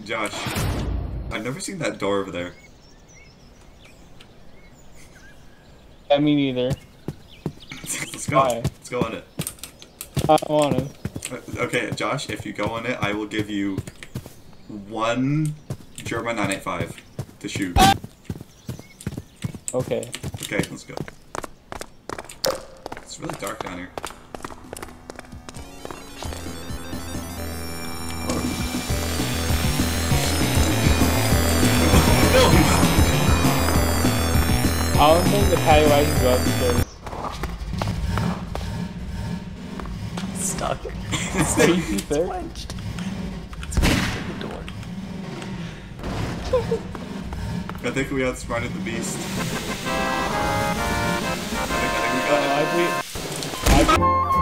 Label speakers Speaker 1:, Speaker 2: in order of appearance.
Speaker 1: Josh, I've never seen that door over there.
Speaker 2: Yeah, me neither.
Speaker 1: Let's go.
Speaker 2: Why?
Speaker 1: Let's go on it.
Speaker 2: I don't want to.
Speaker 1: Okay, Josh, if you go on it, I will give you 1 German 985 to shoot.
Speaker 2: Okay.
Speaker 1: Okay, let's go. It's really dark down here.
Speaker 2: I don't think the patio I can go upstairs.
Speaker 3: Stuck.
Speaker 2: Are you too thick?
Speaker 3: Clenched. It's clenched in the door.
Speaker 1: I think we outsmarted the beast. I think we got it.
Speaker 2: I